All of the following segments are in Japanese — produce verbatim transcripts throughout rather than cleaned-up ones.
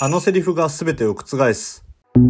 あのセリフが全てを覆す。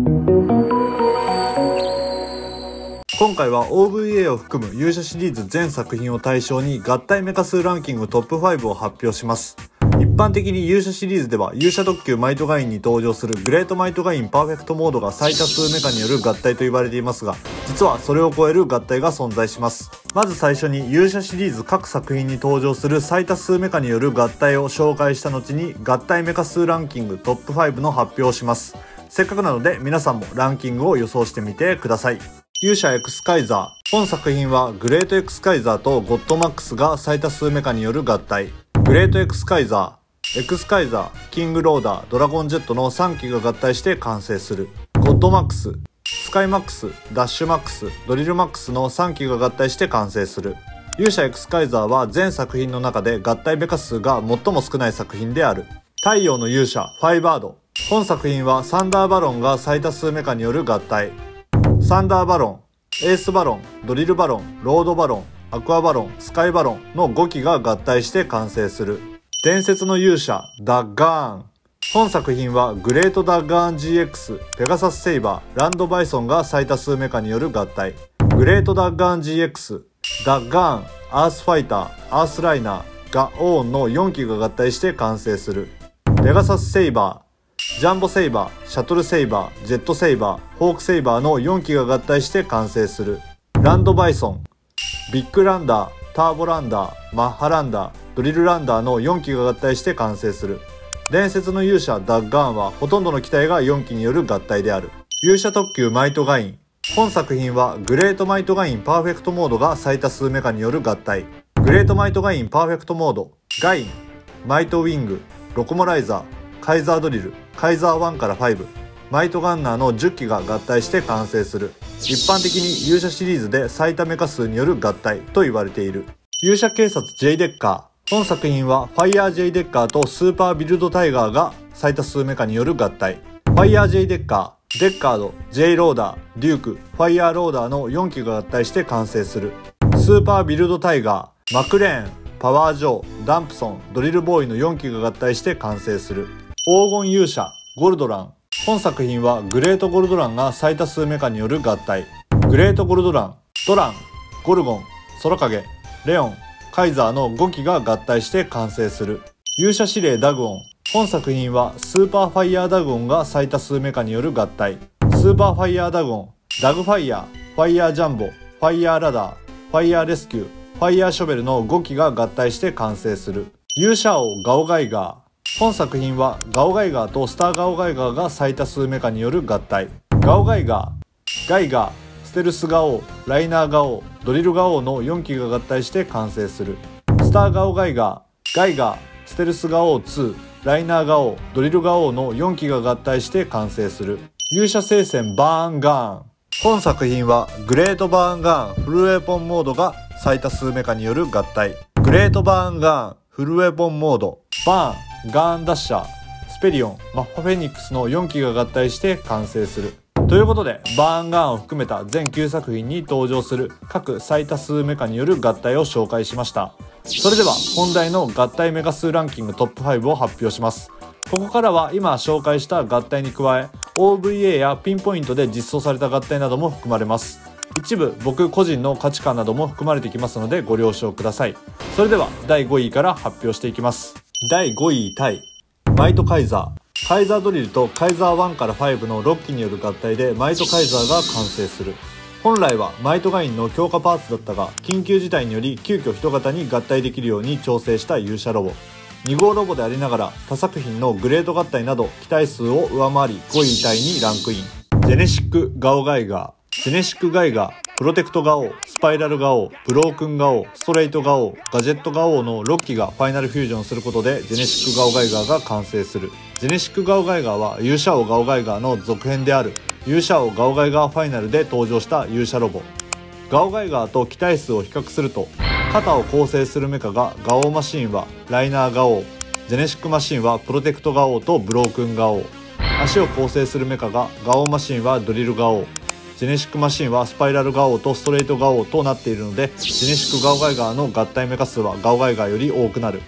今回は オーブイエー を含む勇者シリーズ全作品を対象に合体メカ数ランキングトップファイブを発表します。一般的に勇者シリーズでは勇者特急マイトガインに登場するグレートマイトガインパーフェクトモードが最多数メカによる合体と言われていますが、実はそれを超える合体が存在します。まず最初に勇者シリーズ各作品に登場する最多数メカによる合体を紹介した後に合体メカ数ランキングトップファイブの発表をします。せっかくなので皆さんもランキングを予想してみてください。勇者エクスカイザー。本作品はグレートエクスカイザーとゴッドマックスが最多数メカによる合体。グレートエクスカイザー、エクスカイザー、キングローダー、ドラゴンジェットのさんきが合体して完成する。ゴッドマックス、スカイマックス、ダッシュマックス、ドリルマックスのさんきが合体して完成する。勇者エクスカイザーは全作品の中で合体メカ数が最も少ない作品である。太陽の勇者、ファイバード。本作品はサンダーバロンが最多数メカによる合体。サンダーバロン、エースバロン、ドリルバロン、ロードバロン、アクアバロン、スカイバロンのごきが合体して完成する。伝説の勇者、ダッガーン。本作品はグレートダッガーン ジーエックス、ペガサスセイバー、ランドバイソンが最多数メカによる合体。グレートダッガーン ジーエックス、ダッガーン、アースファイター、アースライナー、ガオーンのよんきが合体して完成する。ペガサスセイバー、ジャンボセイバー、シャトルセイバー、ジェットセイバー、ホークセイバーのよんきが合体して完成する。ランドバイソン、ビッグランダー、ターボランダー、マッハランダー、ドリルランダーのよんきが合体して完成する。伝説の勇者ダッガーンはほとんどの機体がよんきによる合体である。勇者特急マイトガイン。本作品はグレートマイトガインパーフェクトモードが最多数メカによる合体。グレートマイトガインパーフェクトモード、ガイン、マイトウィング、ロコモライザー、カイザードリル、カイザーワンからファイブ、マイトガンナーのじゅっきが合体して完成する。一般的に勇者シリーズで最多メカ数による合体と言われている。勇者警察 J デッカー。本作品はファイヤー J デッカーとスーパービルドタイガーが最多数メカによる合体。ファイヤー J デッカー、デッカード、J ローダー、デューク、ファイヤーローダーのよんきが合体して完成する。スーパービルドタイガー、マクレーン、パワージョー、ダンプソン、ドリルボーイのよんきが合体して完成する。黄金勇者、ゴルドラン。本作品はグレートゴルドランが最多数メカによる合体。グレートゴルドラン、ドラン、ゴルゴン、空影、レオン、カイザーのごきが合体して完成する。勇者指令ダグオン。本作品はスーパーファイヤーダグオンが最多数メカによる合体。スーパーファイヤーダグオン、ダグファイヤー、ファイヤージャンボ、ファイヤーラダー、ファイヤーレスキュー、ファイヤーショベルのごきが合体して完成する。勇者王ガオガイガー。本作品はガオガイガーとスターガオガイガーが最多数メカによる合体。ガオガイガー、ガイガー、ステルスガオー、ライナーガオー、ドリルガオーのよんきが合体して完成する。スターガオガイガー、ガイガー、ステルスガオーツー、ライナーガオー、ドリルガオーのよんきが合体して完成する。勇者聖戦バーンガーン。本作品はグレートバーンガーンフルウェポンモードが最多数メカによる合体。グレートバーンガーンフルウェポンモード、バーン、ガーンダッシャー、スペリオン、マッハフェニックスのよんきが合体して完成する。ということで、バーンガーンを含めた全きゅうさく品に登場する各最多数メカによる合体を紹介しました。それでは本題の合体メカ数ランキングトップファイブを発表します。ここからは今紹介した合体に加え、オーブイエー やピンポイントで実装された合体なども含まれます。一部僕個人の価値観なども含まれてきますのでご了承ください。それではだいごいから発表していきます。だいごいタイ、マイトカイザー。カイザードリルとカイザーワンからファイブのろっきによる合体でマイトカイザーが完成する。本来はマイトガインの強化パーツだったが、緊急事態により急遽人型に合体できるように調整した勇者ロボ。に号ロボでありながら他作品のグレート合体など機体数を上回りごいタイにランクイン。ジェネシックガオガイガー、ジェネシックガイガー、プロテクトガオー、スパイラルガオー、ブロークンガオー、ストレートガオー、ガジェットガオーのろっきがファイナルフュージョンすることでジェネシックガオガイガーが完成する。ジェネシックガオガイガーは勇者王ガオガイガーの続編である勇者王ガオガイガーファイナルで登場した勇者ロボ。ガオガイガーと機体数を比較すると、肩を構成するメカがガオーマシーンはライナーガオー、ジェネシックマシンはプロテクトガオーとブロークンガオー。足を構成するメカがガオーマシンはドリルガオー、ジェネシックマシンはスパイラルガオーとストレートガオーとなっているので、ジェネシックガオガイガーの合体メカ数はガオガイガーより多くなる。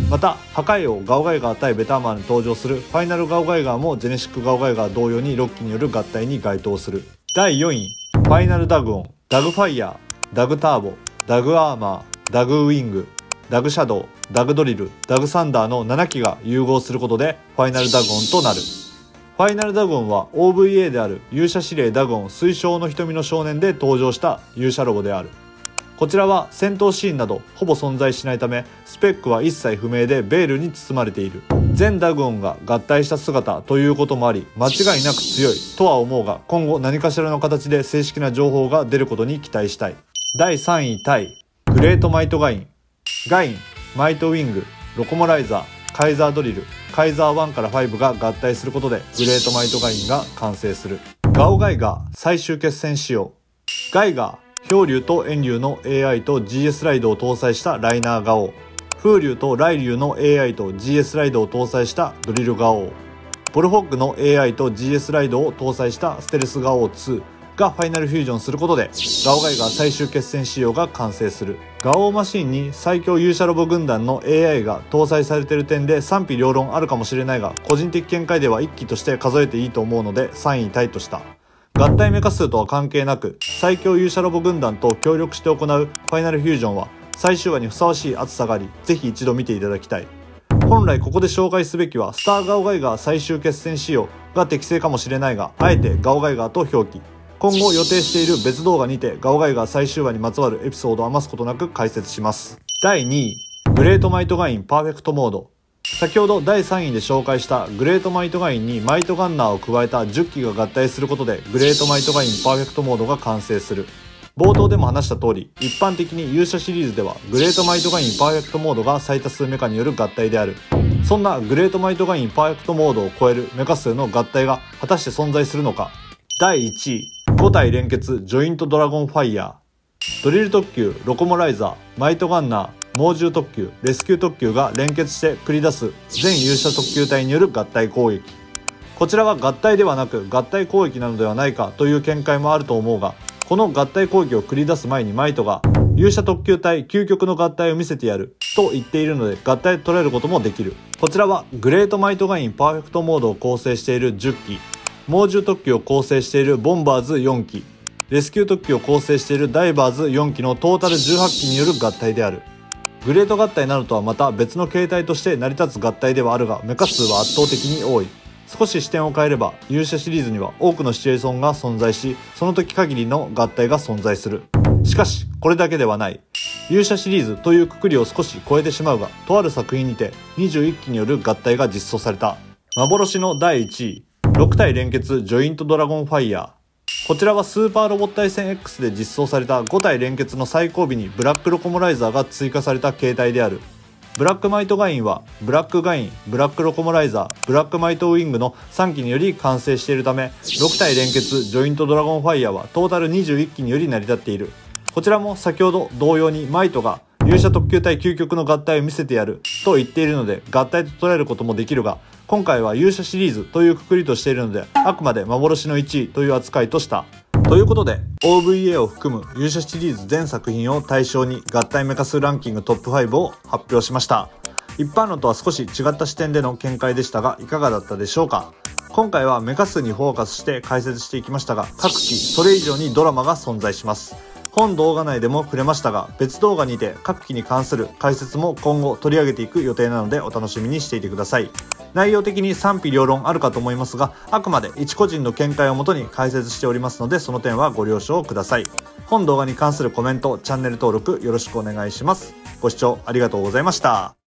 また破壊王ガオガイガー対ベターマンに登場するファイナルガオガイガーもジェネシックガオガイガー同様にろっきによる合体に該当する。だいよんいファイナルダグオン、ダグファイヤー、ダグターボ、ダグアーマー、ダグウィング、ダグシャドウ、ダグドリル、ダグサンダーのななきが融合することでファイナルダグオンとなる。ファイナルダグオンは オーブイエー である勇者指令ダグオン推奨の瞳の少年で登場した勇者ロボである。こちらは戦闘シーンなどほぼ存在しないためスペックは一切不明でベールに包まれている。全ダグオンが合体した姿ということもあり間違いなく強いとは思うが、今後何かしらの形で正式な情報が出ることに期待したい。だいさんいタイグレートマイトガイン、ガイン、マイトウィング、ロコモライザー、カイザードリル、カイザーワンからファイブが合体することでグレートマイトガインが完成する。ガオガイガー最終決戦仕様。ガイガー氷竜と炎竜の エーアイ と ジーエス ライドを搭載したライナーガオ、風竜と雷竜の エーアイ と ジーエス ライドを搭載したドリルガオ、ボルホッグの エーアイ と ジーエス ライドを搭載したステルスガオツーがファイナルフュージョンすることでガオガイガー最終決戦仕様が完成する。ガオマシンに最強勇者ロボ軍団の エーアイ が搭載されている点で賛否両論あるかもしれないが、個人的見解ではいっきとして数えていいと思うのでさんいタイとした。合体メカ数とは関係なく最強勇者ロボ軍団と協力して行うファイナルフュージョンは最終話にふさわしい熱さがあり、ぜひ一度見ていただきたい。本来ここで紹介すべきはスターガオガイガー最終決戦仕様が適正かもしれないが、あえてガオガイガーと表記。今後予定している別動画にてガオガイガー最終話にまつわるエピソードを余すことなく解説します。だいにいグレートマイトガインパーフェクトモード。先ほどだいさんいで紹介したグレートマイトガインにマイトガンナーを加えたじゅっきが合体することでグレートマイトガインパーフェクトモードが完成する。冒頭でも話した通り、一般的に勇者シリーズではグレートマイトガインパーフェクトモードが最多数メカによる合体である。そんなグレートマイトガインパーフェクトモードを超えるメカ数の合体が果たして存在するのか。だいいちいご体連結ジョイントドラゴンファイヤー。ドリル特急、ロコモライザー、マイトガンナー、猛獣特急、レスキュー特急が連結して繰り出す全勇者特急隊による合体攻撃。こちらは合体ではなく合体攻撃なのではないかという見解もあると思うが、この合体攻撃を繰り出す前にマイトが勇者特急隊究極の合体を見せてやると言っているので合体で捉えることもできる。こちらはグレートマイトガインパーフェクトモードを構成しているじゅっき、猛獣特急を構成しているボンバーズよんき、レスキュー特急を構成しているダイバーズよんきのトータルじゅうはちきによる合体である。グレート合体などとはまた別の形態として成り立つ合体ではあるが、メカ数は圧倒的に多い。少し視点を変えれば勇者シリーズには多くのシチュエーションが存在し、その時限りの合体が存在する。しかしこれだけではない。勇者シリーズという括りを少し超えてしまうが、とある作品にてにじゅういっきによる合体が実装された。幻のだいいちいろく体連結ジョイントドラゴンファイヤー。こちらはスーパーロボット対戦 X で実装されたご体連結の最後尾にブラックロコモライザーが追加された形態である。ブラックマイトガインはブラックガイン、ブラックロコモライザー、ブラックマイトウィングのさんきにより完成しているため、ろく体連結ジョイントドラゴンファイヤーはトータルにじゅういっきにより成り立っている。こちらも先ほど同様にマイトが勇者特急隊究極の合体を見せてやると言っているので合体と捉えることもできるが、今回は勇者シリーズという括りとしているのであくまで幻のいちいという扱いとした。ということで オーブイエー を含む勇者シリーズ全作品を対象に合体メカ数ランキングトップごを発表しました。一般論とは少し違った視点での見解でしたがいかがだったでしょうか。今回はメカ数にフォーカスして解説していきましたが、各期それ以上にドラマが存在します。本動画内でも触れましたが、別動画にて各期に関する解説も今後取り上げていく予定なのでお楽しみにしていてください。内容的に賛否両論あるかと思いますが、あくまで一個人の見解をもとに解説しておりますので、その点はご了承ください。本動画に関するコメント、チャンネル登録よろしくお願いします。ご視聴ありがとうございました。